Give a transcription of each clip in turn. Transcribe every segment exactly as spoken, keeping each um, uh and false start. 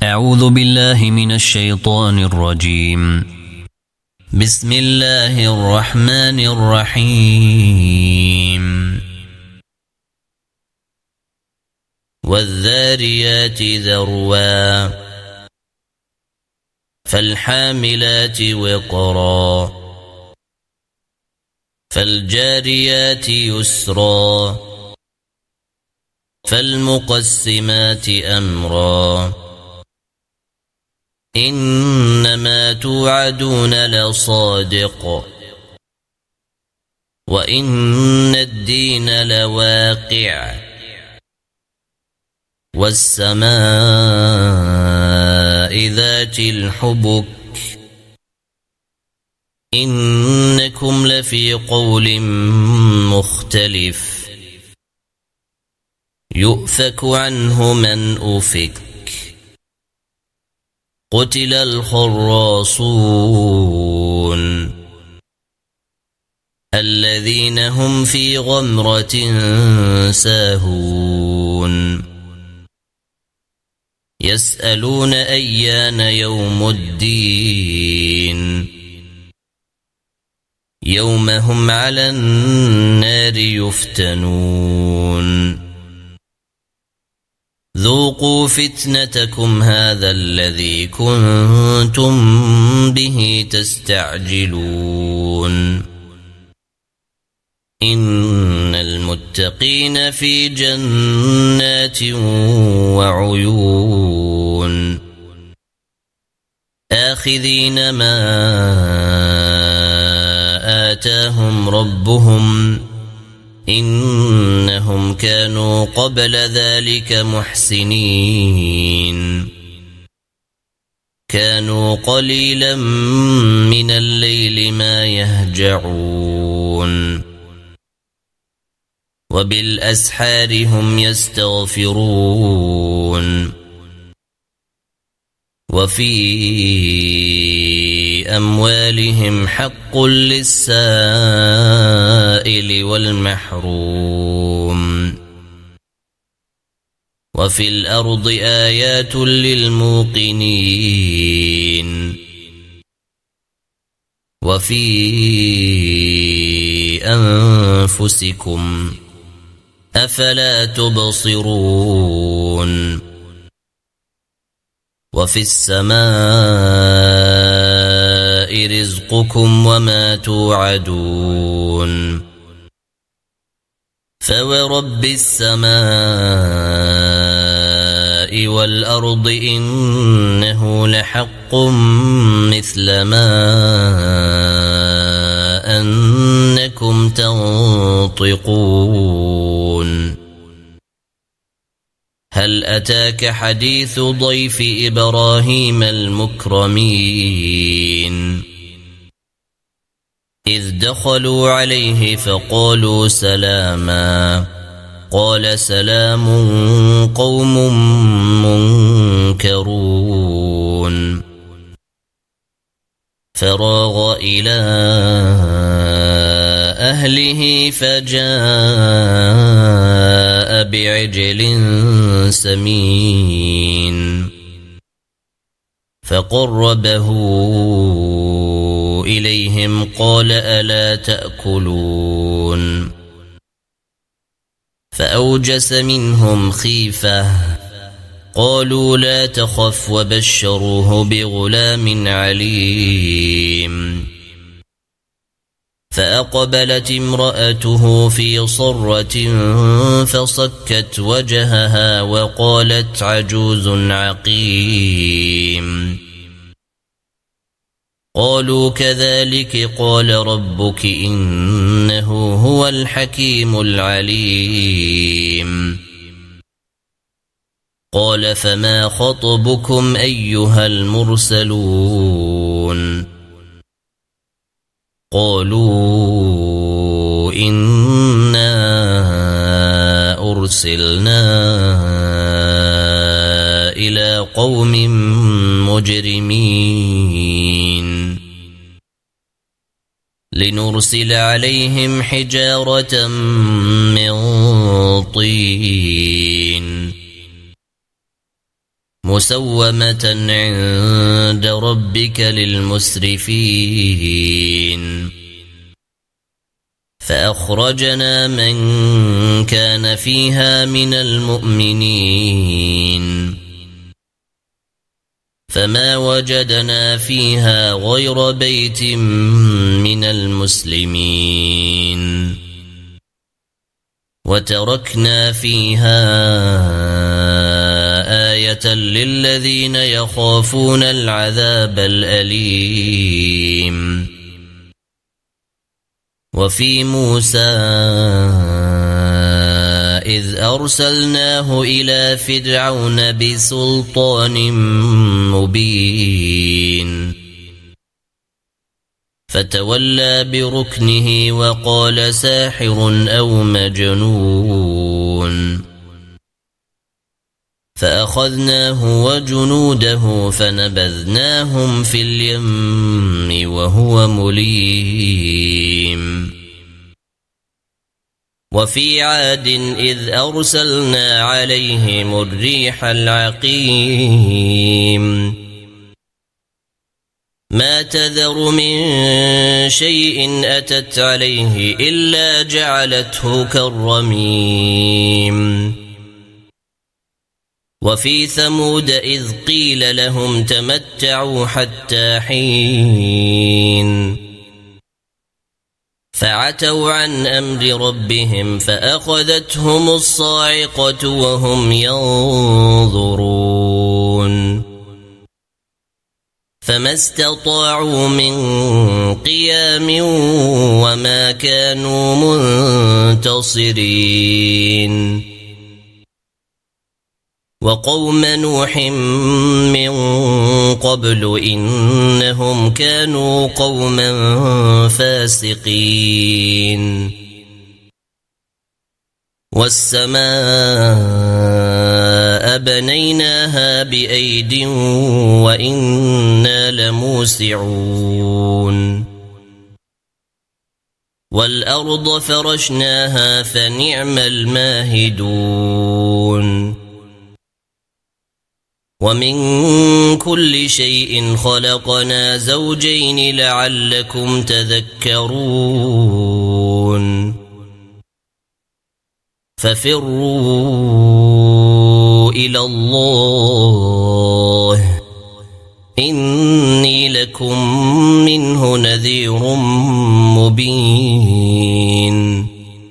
أعوذ بالله من الشيطان الرجيم. بسم الله الرحمن الرحيم. والذاريات ذروا فالحاملات وقرا فالجاريات يسرا فالمقسمات أمرا إنما توعدون لصادق وإن الدين لواقع والسماء ذات الحبك إنكم لفي قول مختلف يؤفك عنه من أفك قتل الخراصون الذين هم في غمرة ساهون يسألون أيان يوم الدين يوم هم على النار يفتنون ذوقوا فتنتكم هذا الذي كنتم به تستعجلون إن المتقين في جنات وعيون آخذين ما آتاهم ربهم إنهم كانوا قبل ذلك محسنين كانوا قليلا من الليل ما يهجعون وبالأسحار هم يستغفرون وفي أموالهم حق للسائل والمحروم وفي الأرض آيات للموقنين وفي أنفسكم أفلا تبصرون وفي السماء رزقكم وما توعدون فورب السماء والأرض إنه لحق مثل ما أنكم تنطقون هل أتاك حديث ضيف إبراهيم المكرمين إذ دخلوا عليه فقالوا سلاما قال سلام قوم منكرون فراغ إلى أهله فجاء بعجل سمين فقربه إليهم قال ألا تأكلون فأوجس منهم خيفة قالوا لا تخف وبشروه بغلام عليم فأقبلت امرأته في صرة فصكت وجهها وقالت عجوز عقيم قالوا كذلك قال ربك إنه هو الحكيم العليم قال فما خطبكم أيها المرسلون قالوا إنا أرسلنا إلى قوم مجرمين لنرسل عليهم حجارة من طين مسومة عند ربك للمسرفين فأخرجنا من كان فيها من المؤمنين فما وجدنا فيها غير بيت من المسلمين وتركنا فيها آية للذين يخافون العذاب الأليم وفي موسى إذ أرسلناه إلى فرعون بسلطان مبين فتولى بركنه وقال ساحر أو مجنون فأخذناه وجنوده فنبذناهم في اليم وهو مليم وفي عاد إذ أرسلنا عليهم الريح العقيم ما تذر من شيء أتت عليه إلا جعلته كالرميم وفي ثمود إذ قيل لهم تمتعوا حتى حين فعتوا عن أمر ربهم فأخذتهم الصاعقة وهم ينظرون فما استطاعوا من قيام وما كانوا منتصرين وقوم نوح من قبل إنهم كانوا قوما فاسقين والسماء بنيناها بأيد وإنا لموسعون والأرض فرشناها فنعم الماهدون ومن كل شيء خلقنا زوجين لعلكم تذكرون ففروا إلى الله إني لكم منه نذير مبين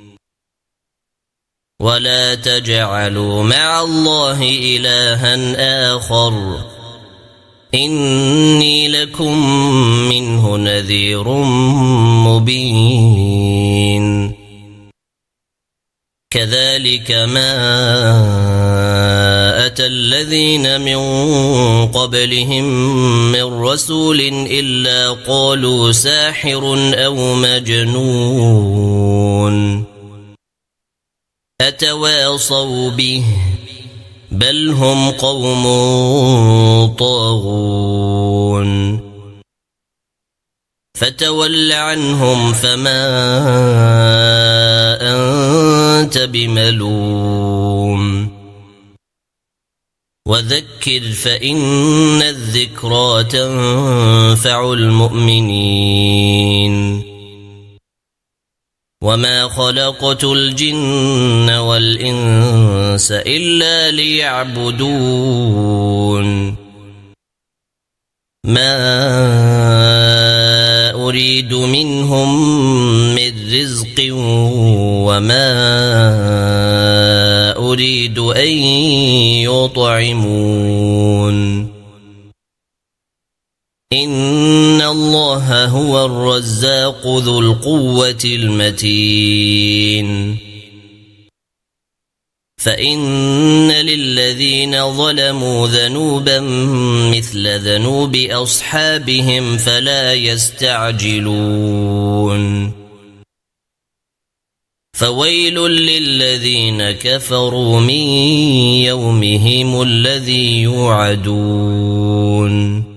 ولا تجعلوا مع الله إلها آخر إني لكم منه نذير مبين كذلك ما أتى الذين من قبلهم من رسول إلا قالوا ساحر أو مجنون أتواصوا به بل هم قوم طاغون فتول عنهم فما أنت بملوم وذكر فإن الذكرى تنفع المؤمنين وما خلقت الجن والإنس إلا ليعبدون ما أريد منهم من رزق وما أريد أن يطعمون إن الله هو الرزاق ذو القوة المتين فإن للذين ظلموا ذنوبا مثل ذنوب أصحابهم فلا يستعجلون فويل للذين كفروا من يومهم الذي يوعدون